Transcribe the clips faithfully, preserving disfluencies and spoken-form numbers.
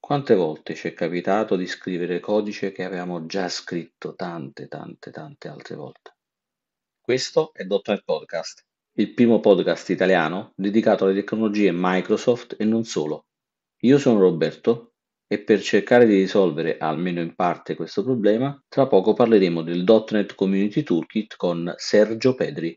Quante volte ci è capitato di scrivere codice che avevamo già scritto tante, tante, tante altre volte? Questo è .NET Podcast, il primo podcast italiano dedicato alle tecnologie Microsoft e non solo. Io sono Roberto e per cercare di risolvere almeno in parte questo problema, tra poco parleremo del .NET Community Toolkit con Sergio Pedri.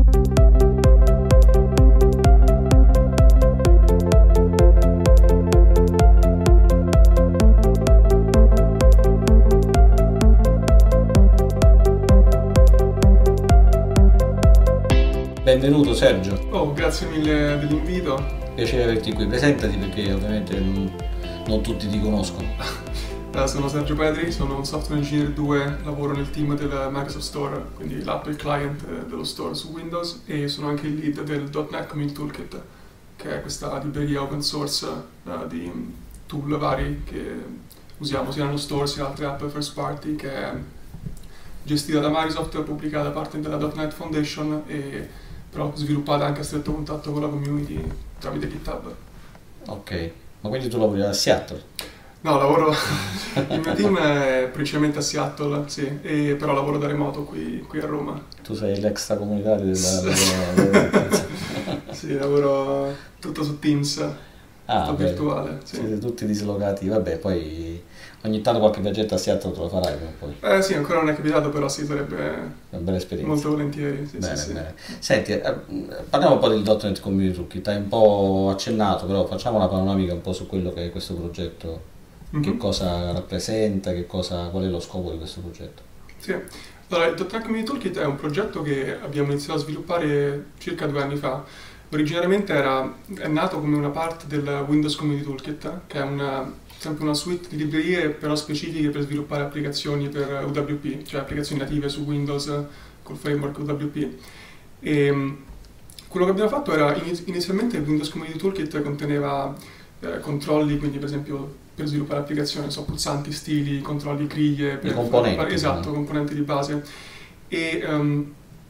Benvenuto Sergio. Oh, grazie mille dell'invito. Piacere averti qui. Presentati perché ovviamente non, non tutti ti conoscono. Uh, sono Sergio Pedri, sono un software engineer due, lavoro nel team del Microsoft Store, quindi l'app e il client eh, dello store su Windows, e sono anche il lead del .NET Community Toolkit, che è questa libreria open source uh, di tool vari che usiamo sia nello store sia altre app first party, che è gestita da Microsoft, pubblicata da parte della .NET Foundation e però sviluppata anche a stretto contatto con la community tramite GitHub. Ok, ma quindi tu lavori a Seattle? No, lavoro, il mio team è principalmente a Seattle, sì, e però lavoro da remoto qui, qui a Roma. Tu sei l'extracomunitario della... della, della... Sì, lavoro tutto su Teams, ah, tutto virtuale. Sì. Siete tutti dislocati, vabbè, poi ogni tanto qualche viaggetto a Seattle te lo farai poi. Eh sì, ancora non è capitato, però sì, sarebbe una bella esperienza. Molto volentieri, sì, bene, sì, bene. sì. Senti, eh, parliamo un po' del .NET Community Toolkit, hai un po' accennato, però facciamo una panoramica un po' su quello che è questo progetto. Che mm-hmm. cosa rappresenta, che cosa, qual è lo scopo di questo progetto? Sì, allora il .NET Community Toolkit è un progetto che abbiamo iniziato a sviluppare circa due anni fa. Originariamente era, è nato come una parte del Windows Community Toolkit, che è una, sempre una suite di librerie però specifiche per sviluppare applicazioni per U W P, cioè applicazioni native su Windows col framework U W P. E quello che abbiamo fatto era, inizialmente il Windows Community Toolkit conteneva eh, controlli, quindi per esempio per sviluppare applicazioni, so, pulsanti, stili, controlli, griglie, per componenti, fare, esatto, no? componenti di base. E um,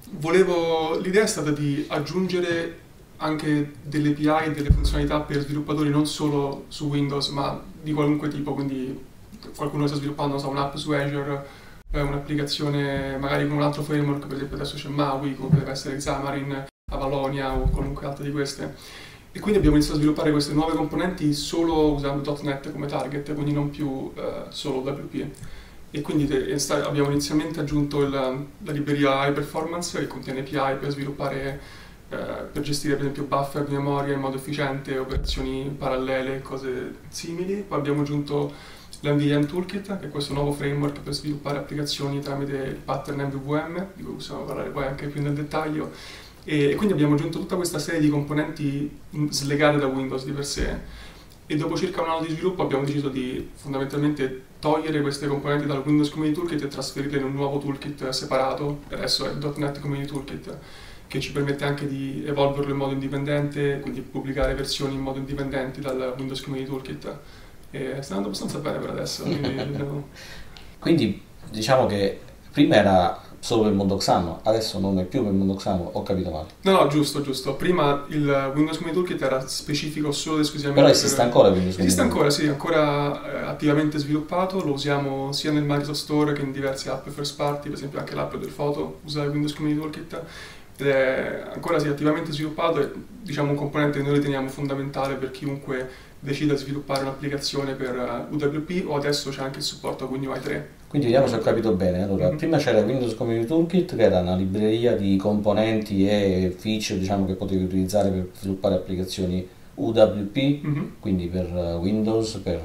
volevo, l'idea è stata di aggiungere anche delle A P I e delle funzionalità per sviluppatori non solo su Windows, ma di qualunque tipo, quindi qualcuno sta sviluppando, so, un'app su Azure, eh, un'applicazione magari con un altro framework, per esempio adesso c'è Maui, come potrebbe essere Xamarin, Avalonia o qualunque altra di queste. E quindi abbiamo iniziato a sviluppare queste nuove componenti solo usando .NET come target, quindi non più eh, solo W P. E quindi te, abbiamo inizialmente aggiunto il, la libreria High Performance, che contiene A P I per sviluppare, eh, per gestire per esempio buffer di memoria in modo efficiente, operazioni parallele, cose simili. Poi abbiamo aggiunto l'M V M Toolkit, che è questo nuovo framework per sviluppare applicazioni tramite il pattern M V V M, di cui possiamo parlare poi anche più nel dettaglio. E quindi abbiamo aggiunto tutta questa serie di componenti slegate da Windows di per sé, e dopo circa un anno di sviluppo abbiamo deciso di fondamentalmente togliere queste componenti dal Windows Community Toolkit e trasferirle in un nuovo toolkit separato, che adesso è il .NET Community Toolkit, che ci permette anche di evolverlo in modo indipendente, quindi pubblicare versioni in modo indipendente dal Windows Community Toolkit. E sta andando abbastanza bene per adesso. Quindi, dobbiamo... quindi diciamo che prima era solo per Mondoxamo, adesso non è più per Mondoxamo, ho capito male. No, no, giusto, giusto. Prima il Windows Community Toolkit era specifico solo ed esclusivamente Però esiste per... ancora il Windows Esiste Community ancora, sì, ancora eh, attivamente sviluppato, lo usiamo sia nel Microsoft Store che in diverse app first party, per esempio anche l'app del foto usa il Windows Community Toolkit, ed è ancora sì, attivamente sviluppato e diciamo un componente che noi riteniamo fondamentale per chiunque decida di sviluppare un'applicazione per U W P, o adesso c'è anche il supporto a WinUI tre. Quindi vediamo se ho capito bene. Allora, mm-hmm. prima c'era Windows Community Toolkit, che era una libreria di componenti e feature, diciamo, che potevi utilizzare per sviluppare applicazioni U W P, mm-hmm. quindi per uh, Windows, per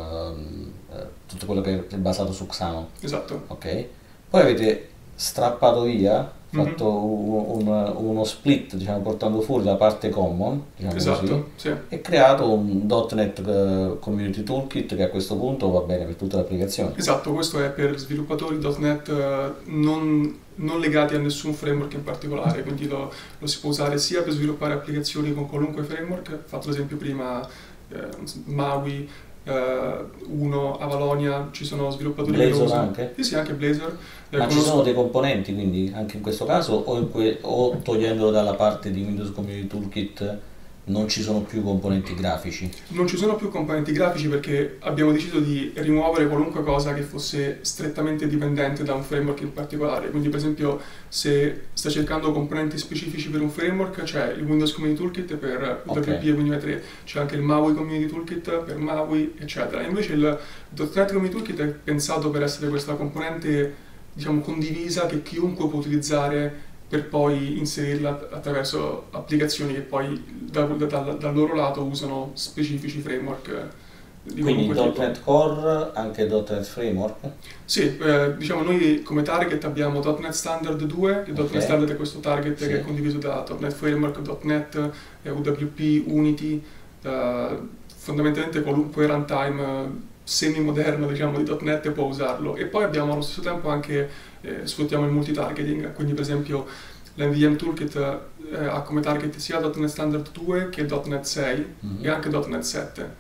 uh, uh, tutto quello che è basato su Xamarin. Esatto. Ok. Poi avete strappato via, fatto mm-hmm. un, uno split, diciamo, portando fuori la parte common, diciamo esatto, così, sì. e creato un .NET Community Toolkit che a questo punto va bene per tutte le applicazioni. Esatto, questo è per sviluppatori .NET non, non legati a nessun framework in particolare, quindi lo, lo si può usare sia per sviluppare applicazioni con qualunque framework, fatto l'esempio prima eh, Maui, Uh, uno, Avalonia, ci sono sviluppatori Blazor che usano. Anche? Sì, sì, anche Blazor. Eh, Ma conosco... ci sono dei componenti quindi anche in questo caso, o, in que... o togliendolo dalla parte di Windows Community Toolkit non ci sono più componenti grafici. Non ci sono più componenti grafici perché abbiamo deciso di rimuovere qualunque cosa che fosse strettamente dipendente da un framework in particolare. Quindi, per esempio, se stai cercando componenti specifici per un framework, c'è il Windows Community Toolkit per U W P Ok. e Windows tre, c'è anche il MAUI Community Toolkit per MAUI, eccetera. Invece il .NET Community Toolkit è pensato per essere questa componente, diciamo, condivisa che chiunque può utilizzare per poi inserirla attraverso applicazioni che poi da- da- dal loro lato usano specifici framework eh, di Quindi qualunque tipo. .ponto net Core, anche .ponto net Framework. Sì, eh, diciamo noi come target abbiamo .ponto net Standard due, che Ok. .ponto net Standard è questo target Sì. che è condiviso da .ponto net Framework, .ponto net, eh, U W P, Unity, eh, fondamentalmente qualunque runtime eh, semi-moderno diciamo, di .ponto net può usarlo. E poi abbiamo allo stesso tempo anche, eh, sfruttiamo il multitargeting, quindi per esempio l'N V M Toolkit eh, ha come target sia .ponto net Standard due che .ponto net sei Mhm. e anche .ponto net sette.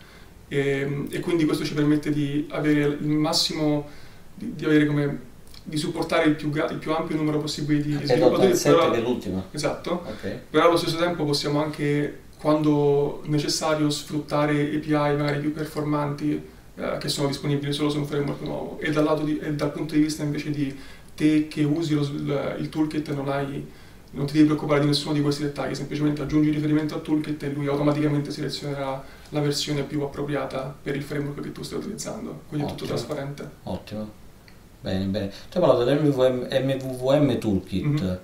E, e quindi questo ci permette di avere il massimo, di, di avere come, di supportare il più, ga- il più ampio numero possibile di E .ponto sviluppatori, net sette però, che è l'ultima. esatto, Ok. però allo stesso tempo possiamo anche, quando necessario, sfruttare A P I magari più performanti eh, che sono disponibili solo su un framework nuovo. E dal, lato di- e dal punto di vista invece di te che usi lo s- il, il toolkit non hai, non ti devi preoccupare di nessuno di questi dettagli, semplicemente aggiungi riferimento al toolkit e lui automaticamente selezionerà la versione più appropriata per il framework che tu stai utilizzando, quindi è tutto Ottimo. trasparente. Ottimo. Bene, bene. Tu hai parlato dell'M V V M Toolkit. Mhm.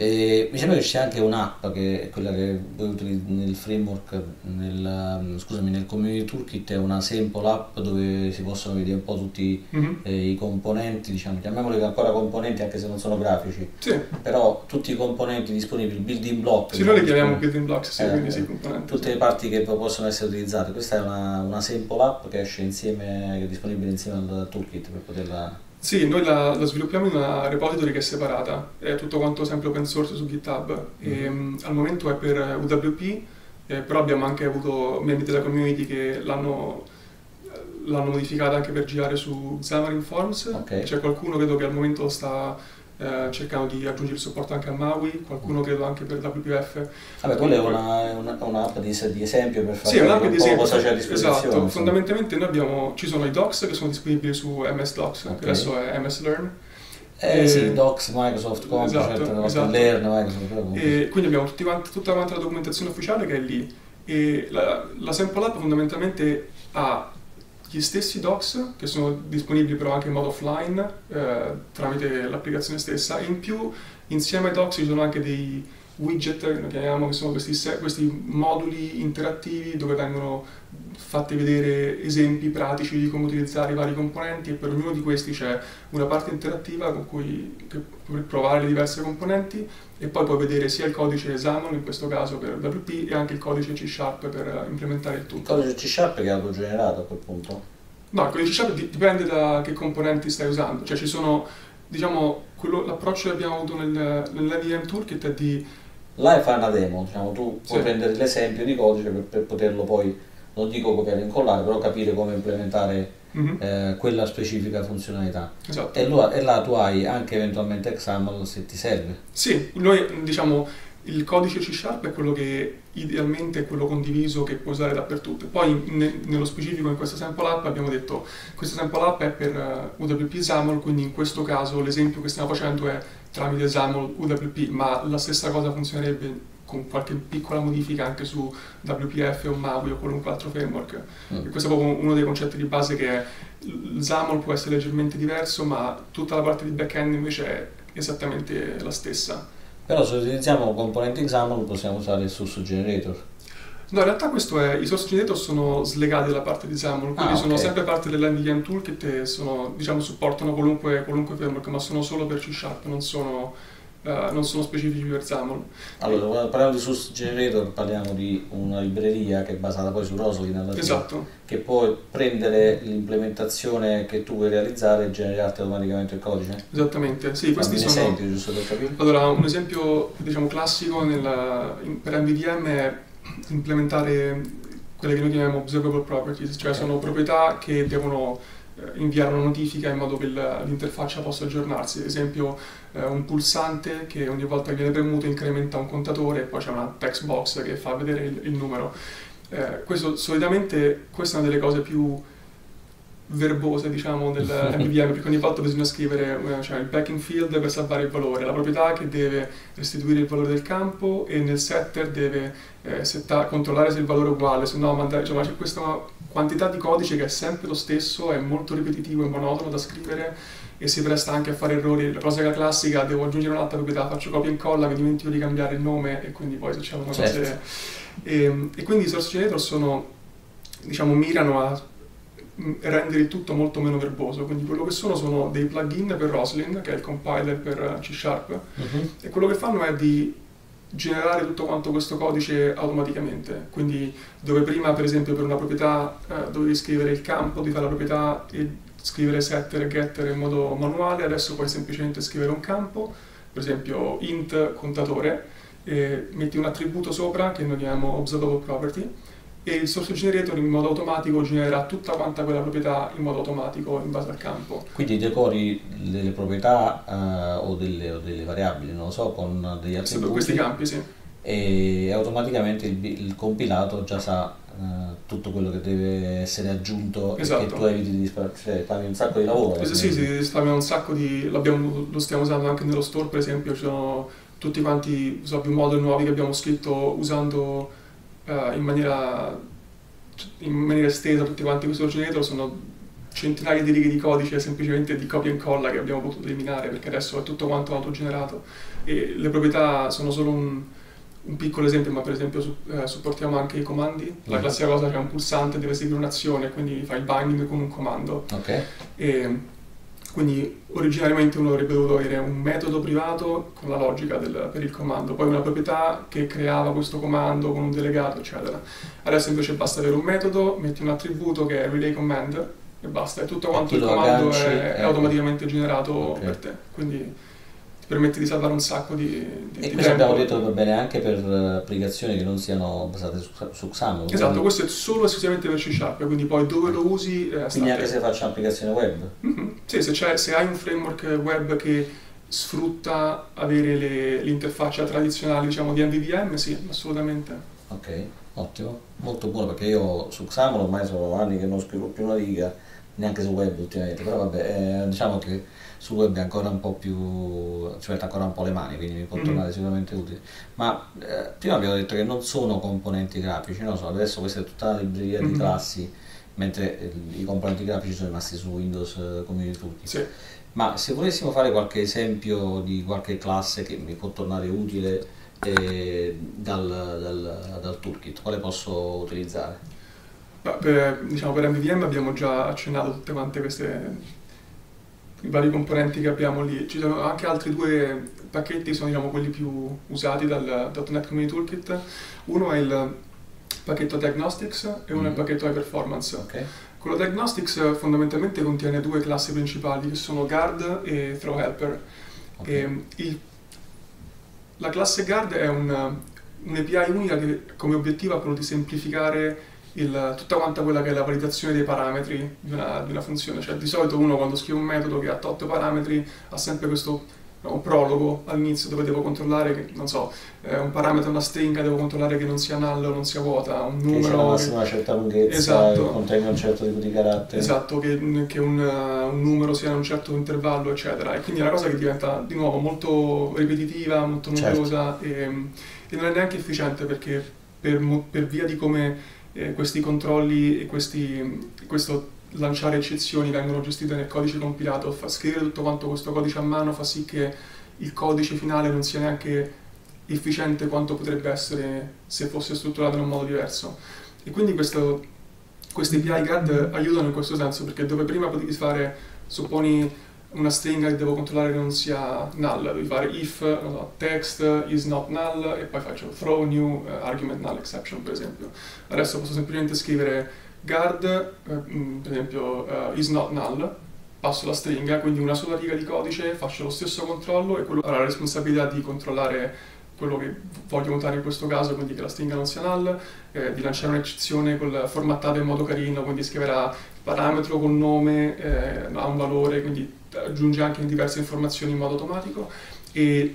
E mi sembra che c'è anche un'app che è quella che voi utilizzate nel framework, nel, um, scusami, nel Community Toolkit, è una sample app dove si possono vedere un po' tutti Mhm. eh, i componenti, diciamo, chiamiamoli ancora componenti anche se non sono grafici, Sì, però tutti i componenti disponibili, il building block, sì, noi le chiamiamo diciamo, building blocks, sì, eh, quindi sì, eh, componenti. tutte le parti che poi possono essere utilizzate. Questa è una, una sample app che esce insieme, che è disponibile insieme al toolkit per poterla... Sì, noi la, la sviluppiamo in una repository che è separata, è tutto quanto sempre open source su GitHub e Mhm. mm, al momento è per U W P, eh, però abbiamo anche avuto membri della community che l'hanno l'hanno modificata anche per girare su Xamarin Forms. Ok. C'è qualcuno credo che al momento sta eh, cercando di aggiungere il supporto anche a MAUI, qualcuno credo anche per W P F. Vabbè, quella è una, è una, un'app di, di esempio per far Sì, è capire un'app un di po' esempio, cosa c'è a disposizione. esatto, insomma. fondamentalmente noi abbiamo, ci sono i docs che sono disponibili su M S Docs, Ok. che adesso è M S Learn. Eh E- sì, Docs, Microsoft Comp, Esatto, certe volte esatto. Learn, Microsoft, però comunque- E quindi abbiamo tutti quanti- tutta quanta la documentazione ufficiale che è lì. E la, la sample app fondamentalmente ha gli stessi docs che sono disponibili però anche in modo offline eh, tramite l'applicazione stessa e in più insieme ai docs ci sono anche dei widget che noi chiamiamo, che sono questi, se- questi moduli interattivi dove vengono fatti vedere esempi pratici di come utilizzare i vari componenti e per ognuno di questi c'è una parte interattiva con cui che- per provare le diverse componenti e poi puoi vedere sia il codice XAML in questo caso per W P e anche il codice C Sharp per eh, implementare il Il tutto. codice C Sharp che è autogenerato a quel punto. No, il codice C Sharp di- dipende da che componenti stai usando, cioè ci sono, diciamo, quello- l'approccio che abbiamo avuto nel, nell'N V M Toolkit è di Là è fare una demo, diciamo, tu puoi Sì. prendere l'esempio di codice per, per poterlo poi, non dico copiare e incollare, però capire come implementare Mhm, eh, quella specifica funzionalità. esatto. E, lo- e là tu hai anche eventualmente XAML se ti serve. Sì, noi diciamo il codice C Sharp è quello che idealmente è quello condiviso che puoi usare dappertutto. Poi ne- nello specifico in questa sample app abbiamo detto questa sample app è per eh, U W P XAML, quindi in questo caso l'esempio che stiamo facendo è tramite XAML U W P, ma la stessa cosa funzionerebbe con qualche piccola modifica anche su W P F o MAUI o qualunque altro framework. Mm. E questo è proprio uno dei concetti di base che è il XAML può essere leggermente diverso, ma tutta la parte di back-end invece è esattamente la stessa. Però se utilizziamo componenti XAML possiamo usare il source generator. No, in realtà questo è, i source generator sono slegati dalla parte di XAML, quindi Ah, sono ok. sempre parte dell'N V M Toolkit e sono, diciamo, supportano qualunque, qualunque framework, ma sono solo per C Sharp, non sono, eh, non sono specifici per XAML. Allora, quando parliamo di source generator parliamo di una libreria che è basata poi su Roslyn alla fine, Esatto, che può prendere l'implementazione che tu vuoi realizzare e generarti automaticamente il codice. esattamente. Sì, Fammi questi un sono... esempio, giusto per capire. Allora, un esempio, diciamo, classico nella- in- per M V M è implementare quelle che noi chiamiamo observable properties, cioè Ok. sono proprietà che devono, eh, inviare una notifica in modo che il- l'interfaccia possa aggiornarsi. Ad esempio eh, un pulsante che ogni volta che viene premuto incrementa un contatore e poi c'è una text box che fa vedere il, il numero. Eh, questo solitamente, questa è una delle cose più verbose, diciamo, del M V M, perché ogni volta bisogna scrivere eh, cioè il backing field per salvare il valore, la proprietà che deve restituire il valore del campo e nel setter deve eh, setta- controllare se il valore è uguale, se no mandare, cioè, ma c'è questa quantità di codice che è sempre lo stesso, è molto ripetitivo e monotono da scrivere e si presta anche a fare errori. La cosa classica, devo aggiungere un'altra proprietà, faccio copia e incolla, mi dimentico di cambiare il nome e quindi poi succedono Certo. cose... E, e quindi i source generator sono, diciamo, mirano a mh, rendere il tutto molto meno verboso, quindi quello che sono sono dei plugin per Roslyn, che è il compiler per C Sharp, Mhm. e quello che fanno è di generare tutto quanto questo codice automaticamente, quindi dove prima per esempio per una proprietà eh, dovevi scrivere il campo, di fare la proprietà e scrivere setter e getter in modo manuale, adesso puoi semplicemente scrivere un campo, per esempio int contatore, e metti un attributo sopra che noi chiamiamo observable property e il source generator in modo automatico genera tutta quanta quella proprietà in modo automatico in base al campo. Quindi decori delle proprietà eh, o, delle, o delle variabili, non lo so, con degli Sì, per questi attributi campi, sì. e automaticamente il, bi- il compilato già sa eh, tutto quello che deve essere aggiunto e Esatto. che tu eviti di spar- cioè fai un sacco di lavoro. Eh, alla Sì, fine. si risparmia un sacco di... l'abbiamo- lo stiamo usando anche nello store, per esempio, ci sono tutti quanti so, più moduli nuovi che abbiamo scritto usando eh, in maniera in maniera estesa tutti quanti questo generator, sono centinaia di righe di codice semplicemente di copia e incolla che abbiamo potuto eliminare perché adesso è tutto quanto autogenerato e le proprietà sono solo un, un piccolo esempio, ma per esempio su- eh, supportiamo anche i comandi. La Mhm. classica cosa, c'è un pulsante, deve seguire un'azione, quindi fai il binding con un comando. Ok? E quindi originariamente uno avrebbe dovuto avere un metodo privato con la logica del- per il comando, poi una proprietà che creava questo comando con un delegato, eccetera. Adesso invece basta avere un metodo, metti un attributo che è relay command e basta, e tutto quanto chi il lo comando agganci, è, è eh. automaticamente generato Ok. per te. Quindi ti permette di salvare un sacco di, di, E di questo abbiamo tempo. detto che va bene anche per eh, applicazioni che non siano basate su, su XAML. Esatto, quindi, questo è solo esclusivamente per C Sharp, quindi poi dove lo usi eh, sta quindi a anche te. se faccio un'applicazione web. Mhm. Sì, se, c'è- se hai un framework web che sfrutta avere le, l'interfaccia tradizionale, diciamo, di M V V M, sì, assolutamente. Ok, ottimo, molto buono perché io su XAML ormai sono anni che non scrivo più una riga, neanche su web ultimamente, però vabbè, eh, diciamo che sul web è ancora un po' più, ci mette ancora un po' le mani, quindi mi può Mhm. tornare sicuramente utile. Ma eh, prima abbiamo detto che non sono componenti grafici, no? So, adesso questa è tutta una libreria di Mhm. classi, mentre eh, i componenti grafici sono rimasti su Windows eh, Community Toolkit. Sì. Ma se volessimo fare qualche esempio di qualche classe che mi può tornare utile eh, dal, dal, dal toolkit, quale posso utilizzare? Ma per, diciamo, per M V V M abbiamo già accennato tutte quante queste i vari componenti che abbiamo lì. Ci sono anche altri due pacchetti, sono diciamo quelli più usati dal .dot NET Community Toolkit. Uno è il pacchetto Diagnostics e uno è il Mhm. pacchetto High Performance. Ok? Quello Diagnostics fondamentalmente contiene due classi principali che sono Guard e Throw Helper. Ok. E il- la classe Guard è un, un'A P I unica che come obiettivo ha quello di semplificare il- tutta quanta quella che è la validazione dei parametri di una, di una funzione. Cioè di solito uno quando scrive un metodo che ha tot parametri ha sempre questo no, un prologo all'inizio dove devo controllare che, non so, eh, un parametro, una stringa, devo controllare che non sia null o non sia vuota, un Che c'è numero... la massima una certa lunghezza Esatto. e contenga un certo tipo di caratteri. Esatto, che, che un, uh, un numero sia in un certo intervallo, eccetera. E quindi è una cosa che diventa di nuovo molto ripetitiva, molto Certo. noiosa e, e non è neanche efficiente perché per, mo- per via di come eh, questi controlli e questi, questo lanciare eccezioni vengono gestite nel codice compilato, fa scrivere tutto quanto questo codice a mano fa sì che il codice finale non sia neanche efficiente quanto potrebbe essere se fosse strutturato in un modo diverso. E quindi questo, questi A P I Guard aiutano in questo senso, perché dove prima potevi fare, supponi una stringa che devo controllare che non sia null, devi fare if non so, text is not null e poi faccio throw new eh, argument null exception, per esempio. Adesso posso semplicemente scrivere guard, eh, mm, per esempio eh, is not null, passo la stringa, quindi una sola riga di codice, faccio lo stesso controllo e quello avrà la responsabilità di controllare quello che voglio notare in questo caso, quindi che la stringa non sia null, eh, di lanciare un'eccezione col, formattata in modo carino, quindi scriverà il parametro col nome, eh, ha un valore, quindi aggiunge anche diverse informazioni in modo automatico. E,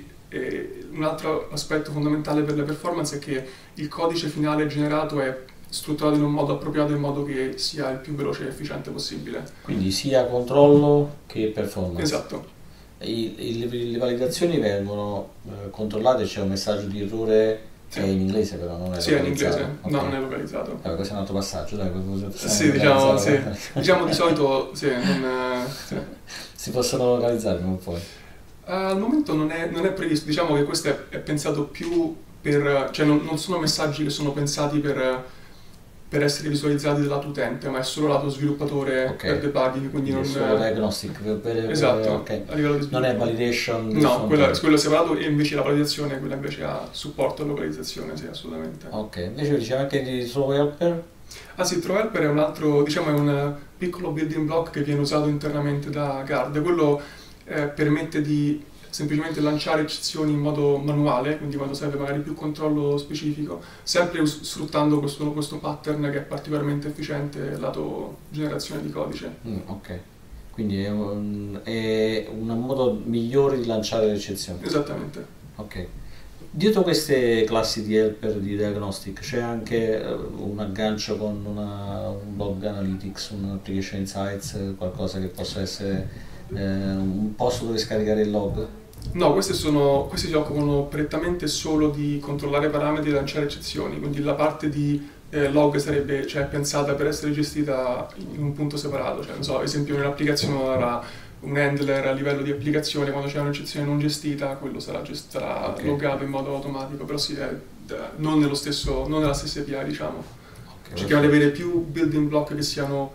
e un altro aspetto fondamentale per le performance è che il codice finale generato è strutturato in un modo appropriato in modo che sia il più veloce e efficiente possibile. Quindi sia controllo che performance. Esatto. I, i, le validazioni vengono eh, controllate, c'è un messaggio di errore, sì. È in inglese però, non è sì, localizzato. Sì, è in inglese, okay. No, non è localizzato. Vabbè, questo è un altro passaggio, dai. Sì, diciamo, sì. diciamo di solito sì, non, sì. Si possono localizzare un po'. Uh, al momento non è, non è previsto, diciamo che questo è, è pensato più per, cioè non, non sono messaggi che sono pensati per, per essere visualizzati dal lato utente, ma è solo lato sviluppatore, okay. Per debugging, quindi non è solo diagnostic, per, per, esatto, okay. A livello di non è validation, no, quello, quello è separato, e invece la validazione, quella invece ha supporto e localizzazione, sì, assolutamente. Ok, invece diceva anche di ThroWelper? Ah sì, ThroWelper è un altro, diciamo, è un piccolo building block che viene usato internamente da Guard. Quello eh, permette di semplicemente lanciare eccezioni in modo manuale, quindi quando serve magari più controllo specifico, sempre us- sfruttando questo, questo pattern che è particolarmente efficiente lato generazione di codice. Mm, ok, quindi è un, è un modo migliore di lanciare le eccezioni. Esattamente. Ok. Dietro queste classi di helper di diagnostic c'è anche un aggancio con una, un log analytics, un application insights, qualcosa che possa essere eh, un posto dove scaricare il log? No, queste, sono, queste si occupano prettamente solo di controllare parametri e lanciare eccezioni, quindi la parte di eh, log sarebbe, cioè, pensata per essere gestita in un punto separato, cioè, non so, ad esempio nell'applicazione avrà un handler a livello di applicazione, quando c'è un'eccezione non gestita, quello sarà, gest- sarà okay. loggato in modo automatico, però sì, è, non, nello stesso, non nella stessa A P I, diciamo. Okay, cerchiamo di avere più building block che siano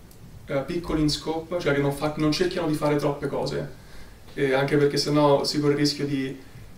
eh, piccoli in scope, cioè che non, fa, non cerchiano di fare troppe cose. E anche perché sennò si corre il rischio di,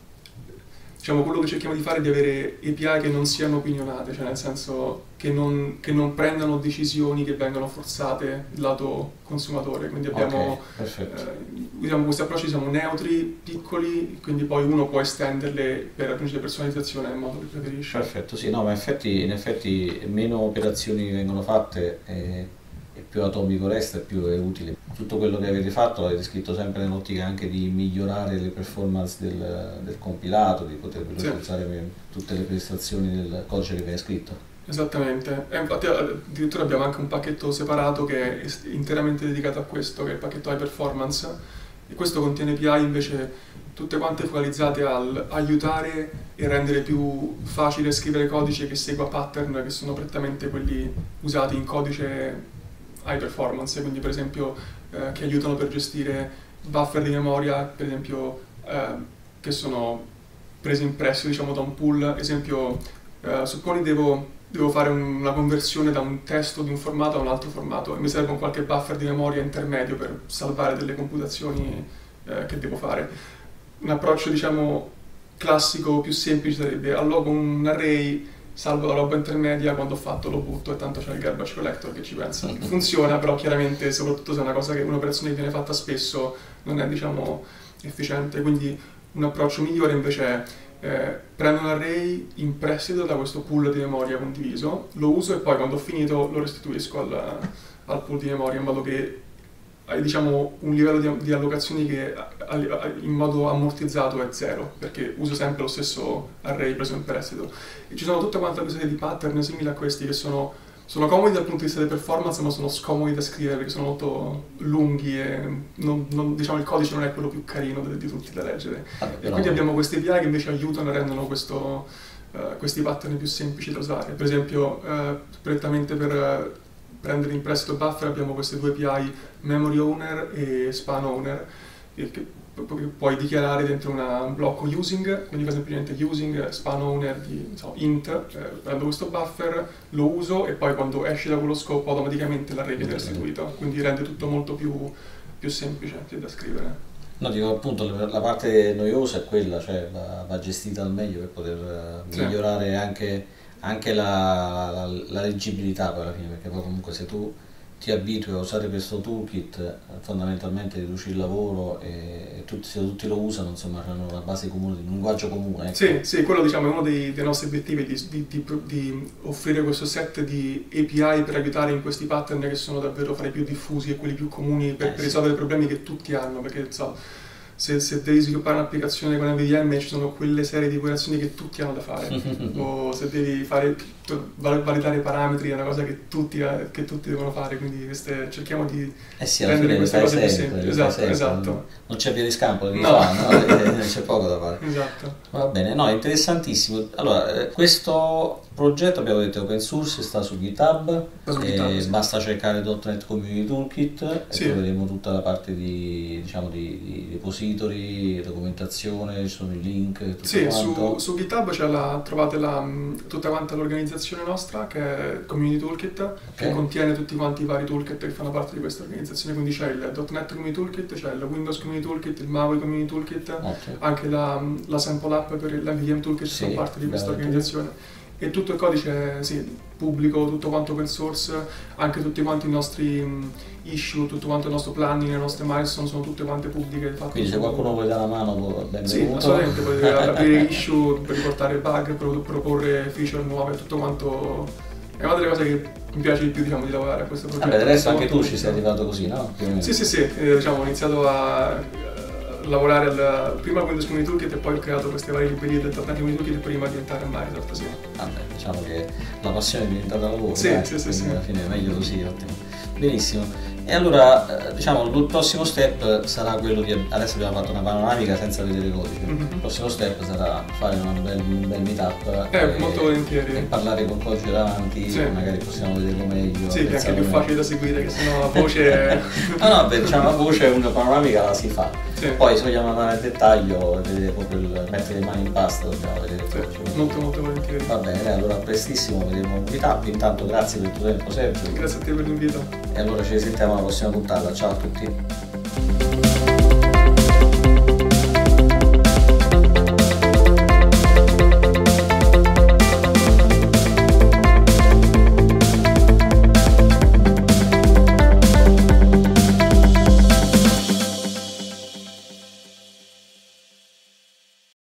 diciamo, quello che cerchiamo di fare è di avere A P I che non siano opinionate, cioè nel senso che non, che non prendano decisioni che vengono forzate lato consumatore, quindi abbiamo okay, eh, diciamo, questi approcci siamo neutri, piccoli, quindi poi uno può estenderle per aggiungere personalizzazione nel modo che preferisce. Perfetto, sì, no, ma in effetti, in effetti meno operazioni vengono fatte e, e più atomico resta e più è utile. Tutto quello che avete fatto l'avete scritto sempre nell'ottica anche di migliorare le performance del, del compilato, di poter velocizzare sì. tutte le prestazioni del codice che viene scritto. Esattamente, e infatti addirittura abbiamo anche un pacchetto separato che è interamente dedicato a questo, che è il pacchetto High Performance, e questo contiene A P I invece tutte quante focalizzate al aiutare e rendere più facile scrivere codice che segua pattern che sono prettamente quelli usati in codice high performance, quindi per esempio eh, che aiutano per gestire buffer di memoria, per esempio eh, che sono presi in prestito, diciamo, da un pool. Esempio, eh, supponi devo, devo fare un, una conversione da un testo di un formato a un altro formato e mi serve un qualche buffer di memoria intermedio per salvare delle computazioni eh, che devo fare. Un approccio, diciamo, classico più semplice sarebbe allogo un array, salvo la roba intermedia, quando ho fatto lo butto e tanto c'è il garbage collector che ci pensa. Funziona, però chiaramente, soprattutto se è una cosa che un'operazione che viene fatta spesso, non è, diciamo, efficiente. Quindi un approccio migliore invece è eh, prendo un array in prestito da questo pool di memoria condiviso, lo uso e poi quando ho finito lo restituisco al, al pool di memoria, in modo che hai, diciamo, un livello di, di allocazioni che in modo ammortizzato è zero, perché uso sempre lo stesso array preso in prestito. E ci sono tutta quanta una serie di pattern simili a questi che sono, sono comodi dal punto di vista delle performance, ma sono scomodi da scrivere perché sono molto lunghi e non, non, diciamo, il codice non è quello più carino di, di tutti da leggere. Ah, e quindi abbiamo queste A P I che invece aiutano e rendono questo, uh, questi pattern più semplici da usare. Per esempio, uh, prettamente per uh, prendere in prestito buffer abbiamo queste due A P I, memory owner e span owner, che puoi dichiarare dentro una, un blocco using, quindi semplicemente using span owner di so, int, eh, prendo questo buffer, lo uso e poi quando esce da quello scopo automaticamente l'array viene restituito, quindi rende tutto molto più, più semplice da scrivere. No, dico appunto, la parte noiosa è quella, cioè va, va gestita al meglio per poter sì. migliorare anche, anche la, la, la leggibilità poi alla fine, perché poi comunque se tu ti abitui a usare questo toolkit, eh, fondamentalmente riduci il lavoro e tutti, se tutti lo usano, insomma, hanno una base comune, un linguaggio comune. Ecco. Sì, sì, quello diciamo è uno dei, dei nostri obiettivi, di, di, di, di offrire questo set di A P I per aiutare in questi pattern che sono davvero fra i più diffusi e quelli più comuni per, Eh, per sì. risolvere problemi che tutti hanno, perché so, se, se devi sviluppare un'applicazione con M V D M ci sono quelle serie di operazioni che tutti hanno da fare, o se devi fare, val- validare i parametri è una cosa che tutti, eh, che tutti devono fare, quindi queste, cerchiamo di Eh sì, alla rendere fine le queste fai cose più sempre, semplici. le fai Esatto, sempre, esatto, non, non c'è via di scampo, devi No. fare, no? Eh, c'è poco da fare. esatto. Va bene, no, interessantissimo. Allora, eh, questo progetto abbiamo detto open source, sta su GitHub, Sta su e GitHub, sì. basta cercare .punto net Community Toolkit e Sì. troveremo tutta la parte di, diciamo, di, di repository, documentazione, ci sono i link, tutto Sì, quanto. su, su GitHub c'è la, trovate la, mh, tutta quanta l'organizzazione nostra che è Community Toolkit, che Ok. contiene tutti quanti i vari toolkit che fanno parte di questa organizzazione, quindi c'è il .punto net Community Toolkit, c'è il Windows Community Toolkit, il Maui Community Toolkit, Ottimo. anche la, la Sample App per l'M V D M Toolkit Sì, fanno parte di questa bello. organizzazione. E tutto il codice è sì, pubblico, tutto quanto open source, anche tutti quanti i nostri mh, issue, tutto quanto il nostro planning, le nostre milestone sono tutte quante pubbliche. fatte Quindi se su- qualcuno vuole dare una mano, può- Sì, benvenuto. assolutamente, potete aprire issue, riportare bug, pro- proporre feature nuove, tutto quanto. È una delle cose che mi piace di più, diciamo, di lavorare a questo progetto. Vabbè, del resto Tutto anche quanto tu ci sei funziona. arrivato così, no? Più o meno. Sì, sì, sì, eh, diciamo, ho iniziato a eh, lavorare al, prima al Windows Community Toolkit e poi ho creato queste varie librerie del .punto net Community Toolkit prima di diventare a Microsoft, sì. Vabbè, diciamo che la passione è diventata lavoro, Sì, dai, sì, sì, quindi sì. alla fine è meglio così, ottimo. Benissimo. E allora, eh, diciamo, il prossimo step sarà quello di... Adesso abbiamo fatto una panoramica senza vedere codice. Mhm. Il prossimo step sarà fare una bel- un bel meetup Eh, e, molto volentieri. e parlare con codice davanti, Sì. magari possiamo vederlo meglio. Sì, che è anche pensarlo più meglio. facile da seguire, che sennò la voce... No, no, beh, diciamo, la voce, una panoramica la si fa. Sì. Poi se vogliamo andare nel dettaglio, vedere proprio il, mettere le mani in pasta, dobbiamo vedere il Sì, codice. molto molto volentieri. Va bene, allora prestissimo vedremo un meetup. Intanto grazie per il tuo tempo, Sergio. Grazie a te per l'invito. E allora ci risentiamo alla prossima puntata. Ciao a tutti.